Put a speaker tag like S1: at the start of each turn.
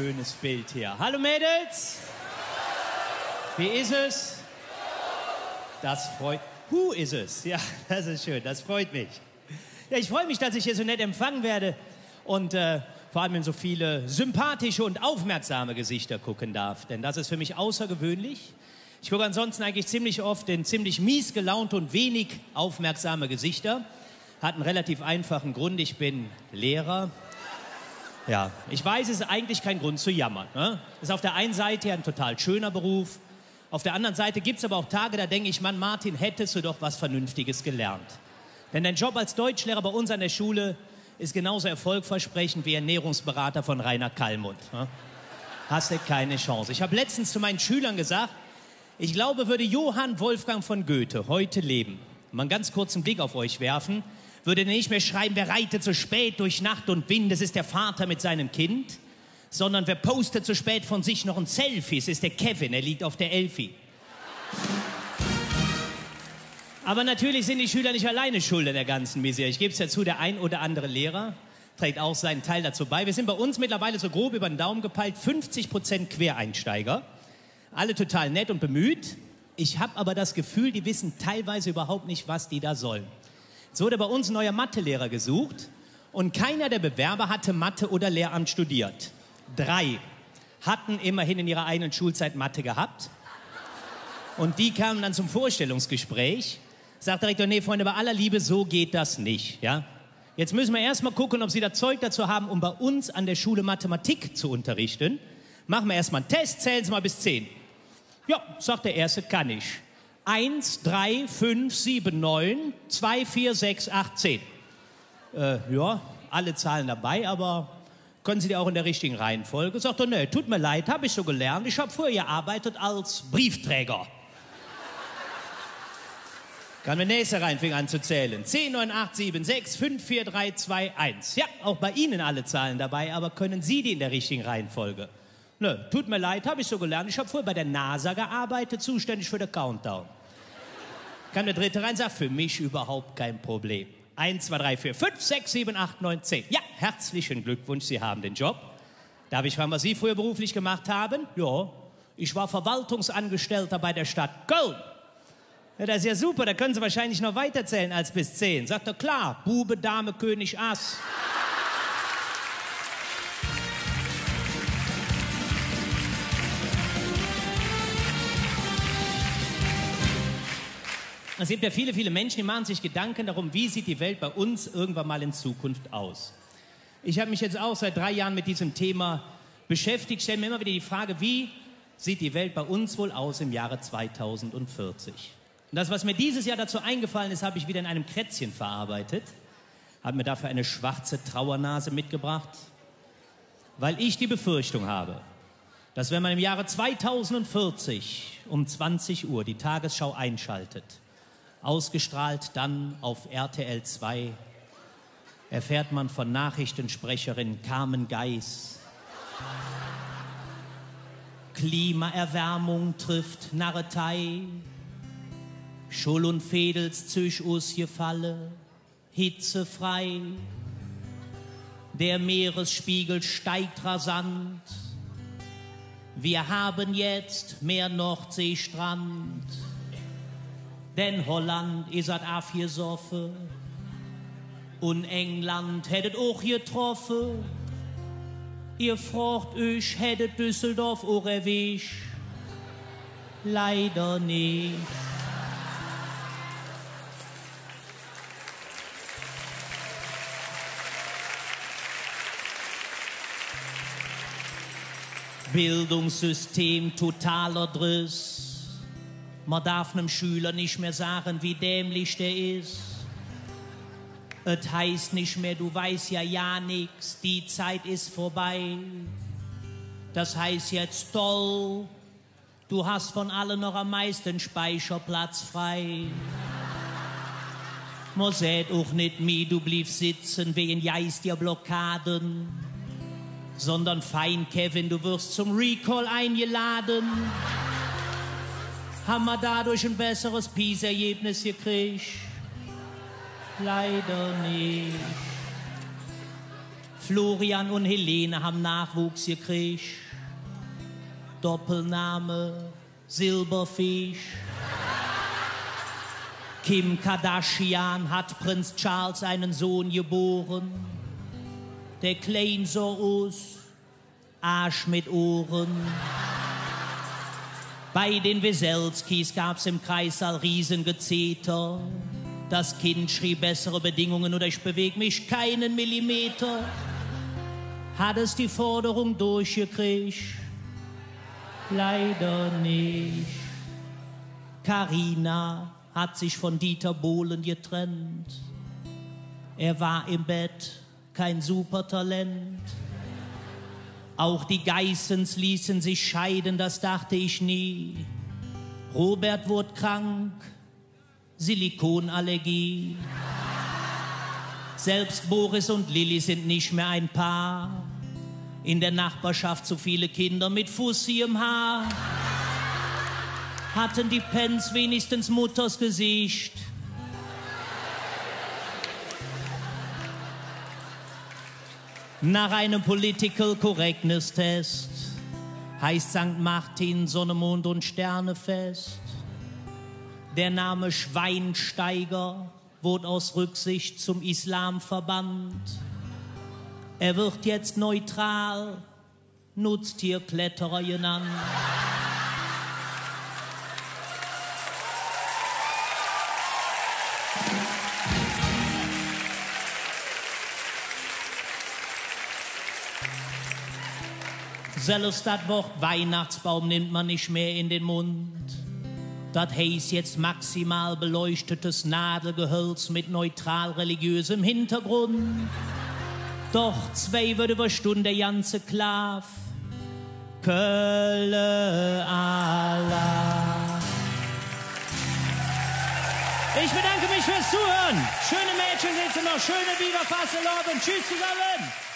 S1: schönes Bild hier. Hallo Mädels! Wie ist es? Das freut... Who ist es? Ja, das ist schön, das freut mich. Ja, ich freue mich, dass ich hier so nett empfangen werde und vor allem in so viele sympathische und aufmerksame Gesichter gucken darf. Denn das ist für mich außergewöhnlich. Ich gucke ansonsten eigentlich ziemlich oft in ziemlich mies gelaunte und wenig aufmerksame Gesichter. Hat einen relativ einfachen Grund, ich bin Lehrer. Ja, ich weiß, es ist eigentlich kein Grund zu jammern. Ne? Ist auf der einen Seite ein total schöner Beruf. Auf der anderen Seite gibt es aber auch Tage, da denke ich, Mann, Martin, hättest du doch was Vernünftiges gelernt. Denn dein Job als Deutschlehrer bei uns an der Schule ist genauso erfolgversprechend wie Ernährungsberater von Rainer Kallmund. Ne? Hast du keine Chance. Ich habe letztens zu meinen Schülern gesagt, ich glaube, würde Johann Wolfgang von Goethe heute leben, mal einen ganz kurzen Blick auf euch werfen, würde er nicht mehr schreiben, wer reitet so spät durch Nacht und Wind, das ist der Vater mit seinem Kind, sondern wer postet so spät von sich noch ein Selfie, das ist der Kevin, er liegt auf der Elfi. Aber natürlich sind die Schüler nicht alleine schuld an der ganzen Misere. Ich gebe es ja zu, der ein oder andere Lehrer trägt auch seinen Teil dazu bei. Wir sind bei uns mittlerweile so grob über den Daumen gepeilt, 50% Quereinsteiger. Alle total nett und bemüht. Ich habe aber das Gefühl, die wissen teilweise überhaupt nicht, was die da sollen. Es wurde bei uns ein neuer Mathelehrer gesucht und keiner der Bewerber hatte Mathe oder Lehramt studiert. 3 hatten immerhin in ihrer eigenen Schulzeit Mathe gehabt. Und die kamen dann zum Vorstellungsgespräch. Sagt der Rektor, nee, Freunde, bei aller Liebe, so geht das nicht. Ja? Jetzt müssen wir erst mal gucken, ob Sie das Zeug dazu haben, um bei uns an der Schule Mathematik zu unterrichten. Machen wir erst mal einen Test, zählen Sie mal bis 10. Ja, sagt der Erste, kann ich. 1, 3, 5, 7, 9, 2, 4, 6, 8, 10. Ja, alle Zahlen dabei, aber können Sie die auch in der richtigen Reihenfolge? Sagt er, nee, tut mir leid, habe ich so gelernt. Ich habe vorher gearbeitet als Briefträger. Kann der Nächste rein, fing an zu zählen. 10, 9, 8, 7, 6, 5, 4, 3, 2, 1. Ja, auch bei Ihnen alle Zahlen dabei, aber können Sie die in der richtigen Reihenfolge? Nö, tut mir leid, habe ich so gelernt. Ich habe vorher bei der NASA gearbeitet, zuständig für den Countdown. Kam der Dritte rein, sagt, für mich überhaupt kein Problem. 1, 2, 3, 4, 5, 6, 7, 8, 9, 10. Ja, herzlichen Glückwunsch, Sie haben den Job. Darf ich fragen, was Sie früher beruflich gemacht haben? Ja, ich war Verwaltungsangestellter bei der Stadt Köln. Ja, das ist ja super, da können Sie wahrscheinlich noch weiterzählen als bis 10. Sagt er, klar, Bube, Dame, König, Ass. Es gibt ja viele, viele Menschen, die machen sich Gedanken darum, wie sieht die Welt bei uns irgendwann mal in Zukunft aus. Ich habe mich jetzt auch seit 3 Jahren mit diesem Thema beschäftigt, stelle mir immer wieder die Frage, wie sieht die Welt bei uns wohl aus im Jahre 2040? Und das, was mir dieses Jahr dazu eingefallen ist, habe ich wieder in einem Krätzchen verarbeitet, habe mir dafür eine schwarze Trauernase mitgebracht, weil ich die Befürchtung habe, dass wenn man im Jahre 2040 um 20 Uhr die Tagesschau einschaltet, ausgestrahlt dann auf RTL 2, erfährt man von Nachrichtensprecherin Carmen Geis. Klimaerwärmung trifft Narretei, Schull und Fedels züch ausgefalle, hitzefrei. Der Meeresspiegel steigt rasant, wir haben jetzt mehr Nordseestrand. Denn Holland is hat auch hier Soffe und England hättet auch getroffen. Ihr fragt euch, hättet Düsseldorf auch erwischt? Leider nicht. Bildungssystem totaler Driss. Man darf einem Schüler nicht mehr sagen, wie dämlich der ist. Es heißt nicht mehr, du weißt ja nix, die Zeit ist vorbei. Das heißt jetzt toll, du hast von allen noch am meisten Speicherplatz frei. Man sagt auch nicht mehr, du bliebst sitzen wegen Geist der Blockaden, sondern fein, Kevin, du wirst zum Recall eingeladen. Haben wir dadurch ein besseres PISA-Ergebnis gekriegt? Leider nicht. Florian und Helene haben Nachwuchs gekriegt. Doppelname Silberfisch. Kim Kardashian hat Prinz Charles einen Sohn geboren. Der klein so aus, Arsch mit Ohren. Bei den Weselskis gab's im Kreissaal Riesengezeter. Das Kind schrie bessere Bedingungen oder ich beweg mich keinen Millimeter. Hat es die Forderung durchgekriegt? Leider nicht. Carina hat sich von Dieter Bohlen getrennt. Er war im Bett kein Supertalent. Auch die Geissens ließen sich scheiden, das dachte ich nie. Robert wurde krank, Silikonallergie. Selbst Boris und Lilly sind nicht mehr ein Paar. In der Nachbarschaft so viele Kinder mit Fussi im Haar. Hatten die Pens wenigstens Mutters Gesicht? Nach einem Political Correctness Test heißt St. Martin Sonne, Mond und Sternefest. Der Name Schweinsteiger wurde aus Rücksicht zum Islam verbannt. Er wird jetzt neutral, Nutztierkletterer genannt. Selbst das Wort Weihnachtsbaum nimmt man nicht mehr in den Mund. Das heißt jetzt maximal beleuchtetes Nadelgehölz mit neutral religiösem Hintergrund. Doch 2 wird über Stunde der ganze Klav. Kölle Allah. Ich bedanke mich fürs Zuhören. Schöne Mädchen sitzen noch, schöne Viva Fasselord und tschüss zusammen.